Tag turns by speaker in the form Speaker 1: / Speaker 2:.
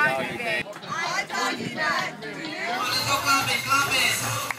Speaker 1: I tell you that. Let's go clubbing, clubbing.